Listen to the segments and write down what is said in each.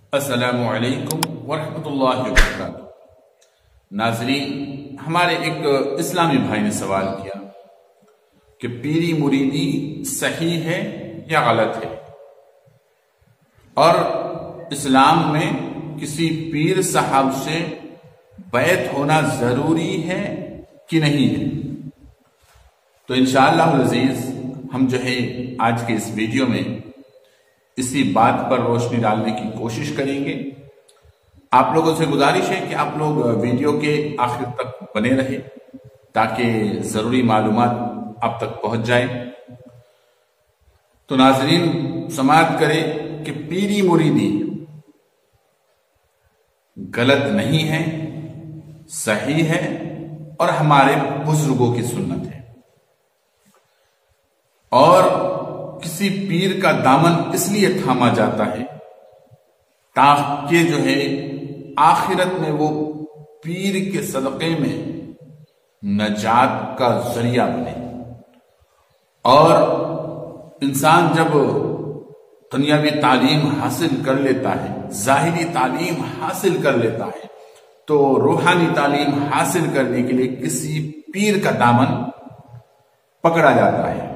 السلام علیکم ورحمۃ اللہ وبرکاتہ۔ ناظرین، ہمارے ایک اسلامی بھائی نے سوال کیا کہ پیری مریدی صحیح ہے یا غلط ہے، اور اسلام میں کسی پیر صاحب سے بیعت ہونا ضروری ہے کہ نہیں ہے۔ تو انشاءاللہ العزیز ہم آج کے اس ویڈیو میں اسی بات پر روشنی ڈالنے کی کوشش کریں گے۔ آپ لوگوں سے گزارش ہے کہ آپ لوگ ویڈیو کے آخر تک بنے رہیں تاکہ ضروری معلومات آپ تک پہنچ جائیں۔ تو ناظرین سماعت کریں کہ پیری مریدی غلط نہیں ہے، صحیح ہے اور ہمارے بزرگوں کی سنت ہے، اور کسی پیر کا دامن اس لیے تھاما جاتا ہے تاکہ آخرت میں وہ پیر کے صدقے میں نجات کا ذریعہ بنے۔ اور انسان جب دنیاوی تعلیم حاصل کر لیتا ہے، ظاہری تعلیم حاصل کر لیتا ہے، تو روحانی تعلیم حاصل کرنے کے لیے کسی پیر کا دامن پکڑا جاتا ہے۔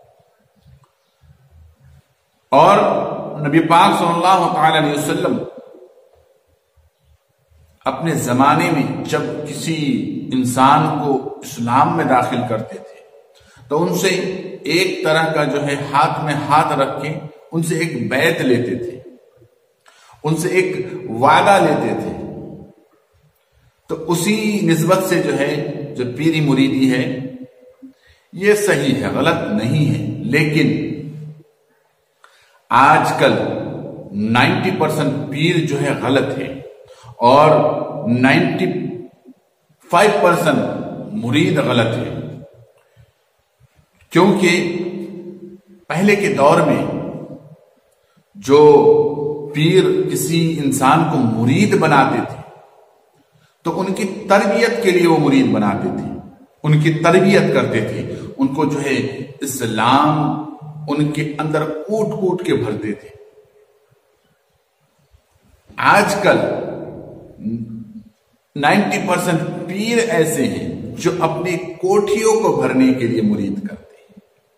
اور نبی پاک صلی اللہ تعالی علیہ وسلم اپنے زمانے میں جب کسی انسان کو اسلام میں داخل کرتے تھے تو ان سے ایک طرح کا ہاتھ میں ہاتھ رکھ کے ان سے ایک بیعت لیتے تھے، ان سے ایک وعدہ لیتے تھے۔ تو اسی نسبت سے جو پیری مریدی ہے یہ صحیح ہے، غلط نہیں ہے۔ لیکن آج کل 90% پیر غلط ہے اور 95% مرید غلط ہے، کیونکہ پہلے کے دور میں جو پیر کسی انسان کو مرید بناتے تھے تو ان کی تربیت کے لیے وہ مرید بناتے تھے، ان کی تربیت کرتے تھے، ان کو اسلام ان کے اندر کوٹ کوٹ کے بھرتے تھے۔ آج کل 90% پیر ایسے ہیں جو اپنی کوٹھیوں کو بھرنے کے لیے مرید کرتے ہیں۔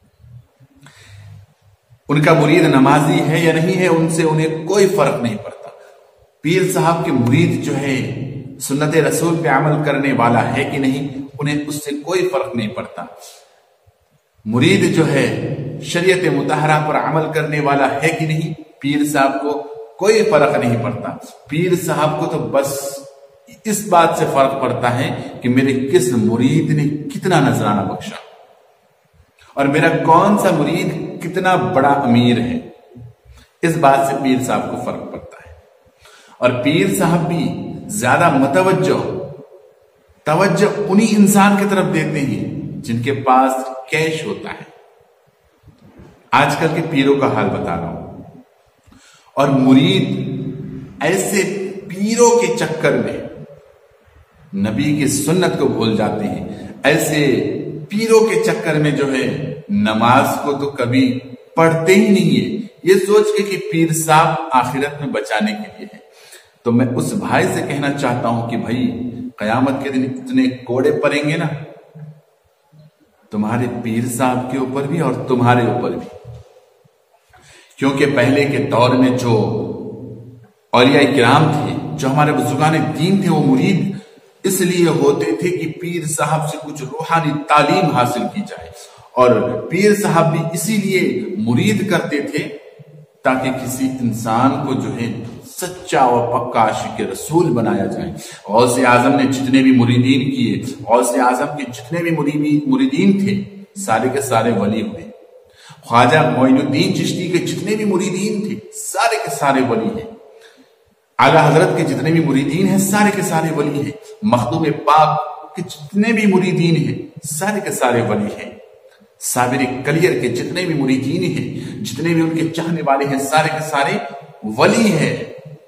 ان کا مرید نمازی ہے یا نہیں ہے ان سے انہیں کوئی فرق نہیں پڑتا۔ پیر صاحب کے مرید سنت رسول پہ عمل کرنے والا ہے کہ نہیں انہیں اس سے کوئی فرق نہیں پڑتا۔ مرید شریعت مطہرہ پر عمل کرنے والا ہے کہ نہیں پیر صاحب کو کوئی فرق نہیں پڑتا۔ پیر صاحب کو تو بس اس بات سے فرق پڑتا ہے کہ میرے کس مرید نے کتنا نذرانہ بخشا اور میرا کون سا مرید کتنا بڑا امیر ہے، اس بات سے پیر صاحب کو فرق پڑتا ہے۔ اور پیر صاحب بھی زیادہ توجہ انہی انسان کی طرف دیتے ہیں جن کے پاس کیش ہوتا ہے۔ آج کل کے پیروں کا حال بتا رہا ہوں، اور مرید ایسے پیروں کے چکر میں نبی کی سنت کو بھول جاتے ہیں، ایسے پیروں کے چکر میں نماز کو تو کبھی پڑھتے ہی نہیں ہے، یہ سوچ کے کہ پیر صاحب آخرت میں بچانے کے لیے ہے۔ تو میں اس بھائی سے کہنا چاہتا ہوں کہ بھائی قیامت کے دن اتنے کوڑے پڑیں گے نا تمہارے پیر صاحب کے اوپر بھی اور تمہارے اوپر بھی، کیونکہ پہلے کے دور میں جو اولیاء کرام تھے، جو ہمارے بزرگان دین تھے، وہ مرید اس لیے ہوتے تھے کہ پیر صاحب سے کچھ روحانی تعلیم حاصل کی جائے، اور پیر صاحب بھی اسی لیے مرید کرتے تھے تاکہ کسی انسان کو سچا و پکا عاشق رسول بنایا جائے۔ غوث اعظم نے جتنے بھی مریدین کیے، غوث اعظم کے جتنے بھی مریدین تھے سارے کے سارے ولی ہوئے۔ خواجہ معین الدین چشتی کے جتنے بھی مریدین تھے سارے کے سارے ولی ہیں۔ اعلیٰ حضرت کے جتنے بھی مریدین ہیں سارے کے سارے ولی ہیں۔ مخدوم پاک کے جتنے بھی مریدین ہیں سارے کے سارے ولی ہیں۔ صابر کلیر کے جتنے بھی مریدین ہیں، جتنے بھی ان کے چاہنے والے ہیں، سارے کے سارے ولی ہیں۔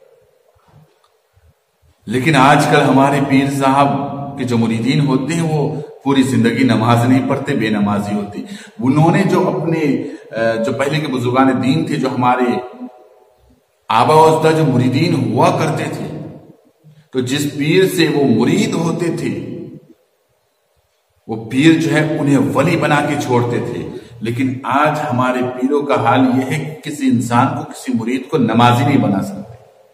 لیکن آج کل ہمارے پیر صاحب کے جو مریدین ہوتے ہیں وہ پوری زندگی نماز نہیں پڑھتے، بے نمازی ہوتے۔ انہوں نے جو پہلے کے بزرگان دین تھے، جو ہمارے आबा و अजदा जो मुरीदीन हुआ करते थे, तो जिस पीर से वो मुरीद होते थे, वो पीर जो है उन्हें वली बना के छोड़ते थे। लेकिन आज हमारे पीरों का हाल यह है कि किसी इंसान को, किसी मुरीद को नमाजी नहीं बना सकते।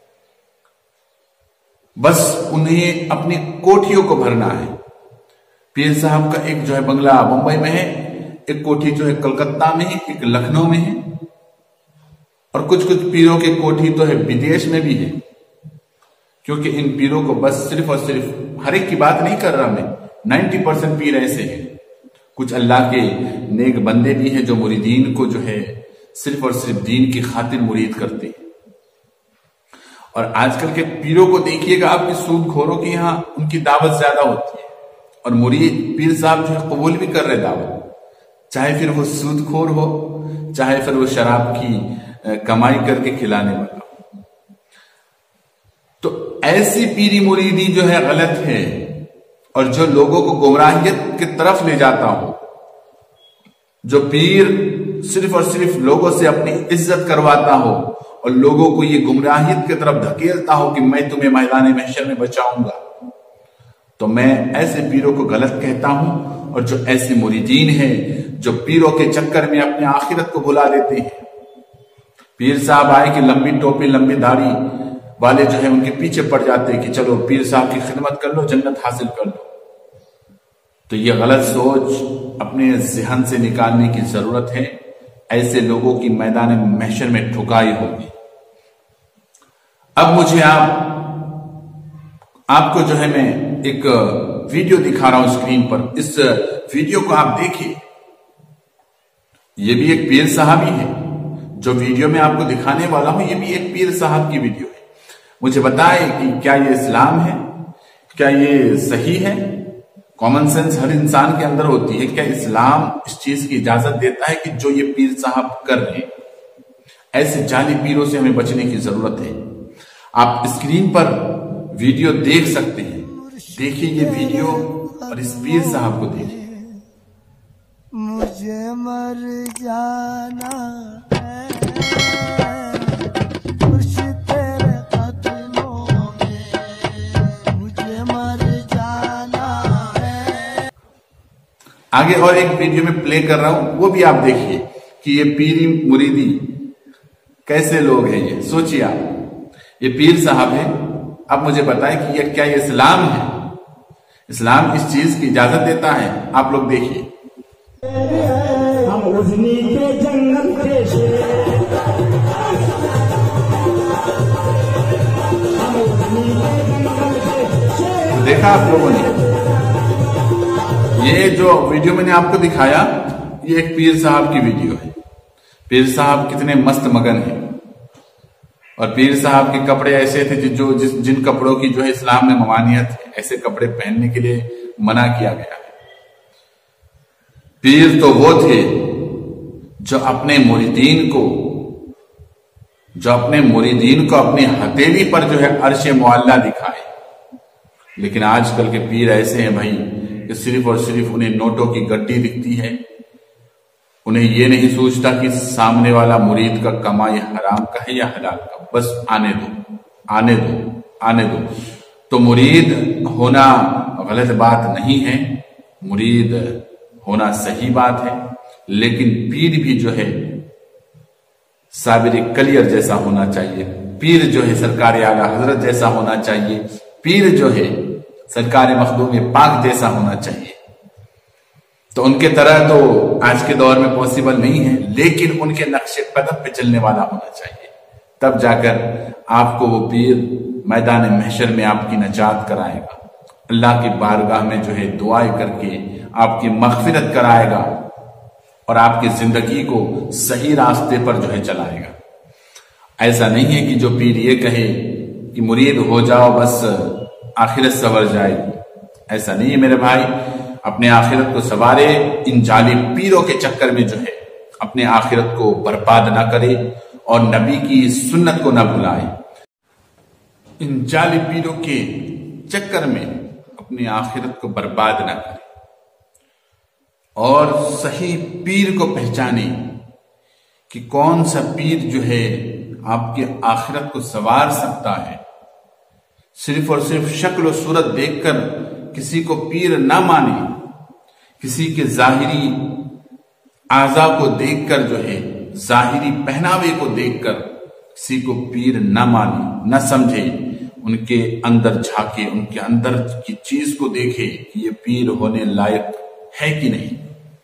बस उन्हें अपनी कोठियों को भरना है। पीर साहब का एक जो है बंगला मुंबई में है, एक कोठी जो है कलकत्ता में है, एक लखनऊ में है, और कुछ कुछ पीरों की कोठी तो है विदेश में भी है। क्योंकि इन पीरों को बस सिर्फ और सिर्फ, हर एक की बात नहीं कर रहा मैं, 90% पीर ऐसे हैं। कुछ अल्लाह के नेक बंदे भी हैं जो मुरीदीन को जो है सिर्फ और सिर्फ दीन की खातिर मुरीद करते हैं। और आजकल के पीरों को देखिएगा आपकी सूदखोरों की यहाँ उनकी दावत ज्यादा होती है, और मुरीद पीर साहब जो है कबूल भी कर रहे दावत, चाहे फिर वो सूदखोर हो, चाहे फिर वो शराब की कमाई करके खिलाने वाला। तो ऐसी पीरी मुरीदी जो है गलत है, और जो लोगों को गुमराहियत की तरफ ले जाता हो, जो पीर सिर्फ और सिर्फ लोगों से अपनी इज्जत करवाता हो और लोगों को ये गुमराहियत की तरफ धकेलता हो कि मैं तुम्हें मैदान महशर में बचाऊंगा, तो मैं ऐसे पीरों को गलत कहता हूं। और जो ऐसे मुरीदीन हैं जो पीरों के चक्कर में अपने आखिरत को भुला देते हैं, पीर साहब आए कि लंबी टोपी लंबी दाढ़ी वाले जो है उनके पीछे पड़ जाते हैं कि चलो पीर साहब की खिदमत कर लो, जन्नत हासिल कर लो। तो ये गलत सोच अपने ज़हन से निकालने की जरूरत है। ऐसे लोगों की मैदान महशर में ठुकाई होगी। अब मुझे आपको जो है मैं एक वीडियो दिखा रहा हूं स्क्रीन पर। इस वीडियो को आप देखिए। ये भी एक पीर साहब ही है। जो वीडियो में आपको दिखाने वाला हूं, ये भी एक पीर साहब की वीडियो है। मुझे बताएं कि क्या ये इस्लाम है, क्या ये सही है? कॉमन सेंस हर इंसान के अंदर होती है। क्या इस्लाम इस चीज की इजाजत देता है कि जो ये पीर साहब कर रहे हैं? ऐसे जाली पीरों से हमें बचने की जरूरत है। आप स्क्रीन पर वीडियो देख सकते हैं। देखिए ये वीडियो और इस पीर साहब को देखिए। मुझे मर जाना है, तेरे कदमों में मुझे मर जाना है। आगे और एक वीडियो में प्ले कर रहा हूं, वो भी आप देखिए कि ये पीरी मुरीदी कैसे लोग हैं। ये सोचिए आप, ये पीर साहब है। अब मुझे बताएं कि ये क्या ये इस्लाम है? इस्लाम इस चीज की इजाजत देता है? आप लोग देखिए। हम उजनी के जंगल के देखा आप लोगों ने? ये जो वीडियो मैंने आपको दिखाया, ये एक पीर साहब की वीडियो है। पीर साहब कितने मस्त मगन हैं। और पीर साहब के कपड़े ऐसे थे जिन कपड़ों की जो है इस्लाम में ममानियत है, ऐसे कपड़े पहनने के लिए मना किया गया है। पीर तो वो थे जो अपने मुरीदीन को अपनी हथेली पर जो है अर्श मुअल्ला दिखाए। लेकिन आजकल के पीर ऐसे हैं भाई कि सिर्फ और सिर्फ उन्हें नोटों की गड्डी दिखती है। उन्हें ये नहीं सोचता कि सामने वाला मुरीद का कमाई हराम का है या हलाल का। बस आने दो। तो मुरीद होना गलत बात नहीं है, मुरीद होना सही बात है। लेकिन पीर भी जो है साबिर कलियर जैसा होना चाहिए। पीर जो है सरकार आला हजरत जैसा होना चाहिए। पीर जो है सरकार मखदूम पाक जैसा होना चाहिए। तो उनके तरह तो आज के दौर में पॉसिबल नहीं है, लेकिन उनके नक्शे कदम पे चलने वाला होना चाहिए। तब जाकर आपको वो पीर मैदान महशर में आपकी नजात कराएगा, अल्लाह की बारगाह में जो है दुआएं करके आपकी मगफिरत कराएगा और आपकी जिंदगी को सही रास्ते पर जो है चलाएगा। ऐसा नहीं है कि जो पीर ये कहे कि मुरीद हो जाओ बस आखिरत सवर जाएगी। ऐसा नहीं है मेरे भाई। अपने आखिरत को सवारे, इन जाली पीरों के चक्कर में जो है अपने आखिरत को बर्बाद ना करे और नबी की सुन्नत को ना भुलाए। इन जाली पीरों के चक्कर में अपनी आखिरत को बर्बाद ना करे और सही पीर को पहचाने कि कौन सा पीर जो है آپ کی آخرت کو سنوار سکتا ہے۔ صرف اور صرف شکل و صورت دیکھ کر کسی کو پیر نہ مانے، کسی کے ظاہری اعضاء کو دیکھ کر جو ہے، ظاہری پہناوے کو دیکھ کر کسی کو پیر نہ مانے، نہ سمجھے، ان کے اندر جھانکے، ان کے اندر کی چیز کو دیکھے کہ یہ پیر ہونے لائق ہے کہ نہیں۔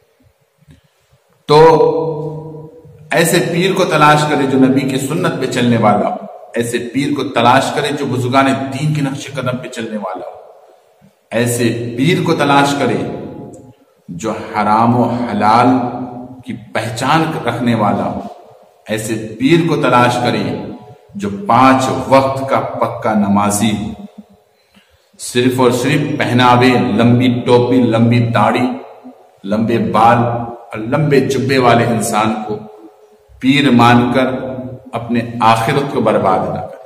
تو ایسے پیر کو تلاش کرے جو نبی کی سنت پہ چلنے والا ہو، ایسے پیر کو تلاش کرے جو بزرگان دین کے نقش قدم پہ چلنے والا ہو، ایسے پیر کو تلاش کرے جو حرام و حلال کی پہچان رکھنے والا ہو، ایسے پیر کو تلاش کرے جو 5 وقت کا پکا نمازی ہو۔ صرف اور صرف پہناوے، لمبی ٹوپی، لمبی داڑھی، لمبے بال اور لمبے جبے والے انسان کو پیر مان کر اپنے آخرت کو برباد نہ کرے۔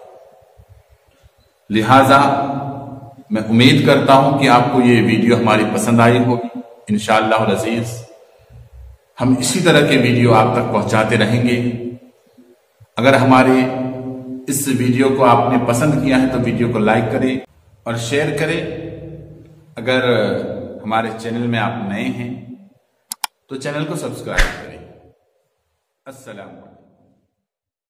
لہذا میں امید کرتا ہوں کہ آپ کو یہ ویڈیو ہماری پسند آئی ہوگی۔ انشاءاللہ العزیز ہم اسی طرح کے ویڈیو آپ تک پہنچاتے رہیں گے۔ اگر ہمارے اس ویڈیو کو آپ نے پسند کیا ہے تو ویڈیو کو لائک کریں اور شیئر کریں۔ اگر ہمارے چینل میں آپ نئے ہیں تو چینل کو سبسکرائب کریں۔ السلام علیکم۔